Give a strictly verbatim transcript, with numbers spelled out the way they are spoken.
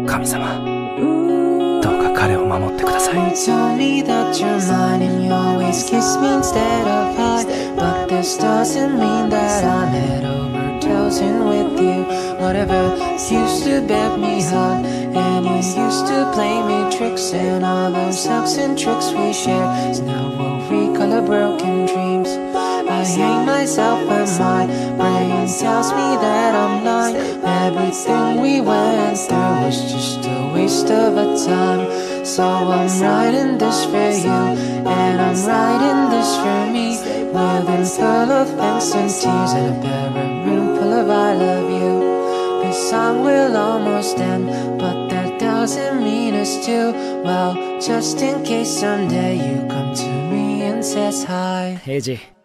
神様、どうか彼を守ってください。 You tell me that you're mine and you always kiss me instead of hi, but this doesn't mean that I'm head over tails in with you. Whatever used to beg me hard, and you used to play me tricks, and all those hugs and tricks we share is now what we call a broken dreams. I hate myself when my brain tells me that I'm lying. Everything we went through was just a waste of a time. So I'm writing this for you, and I'm writing this for me, with a full of angst and tears and a bedroom full of I love you. This song will almost end, but that doesn't mean it's too well. Just in case someday you come to me and says hi. エイジ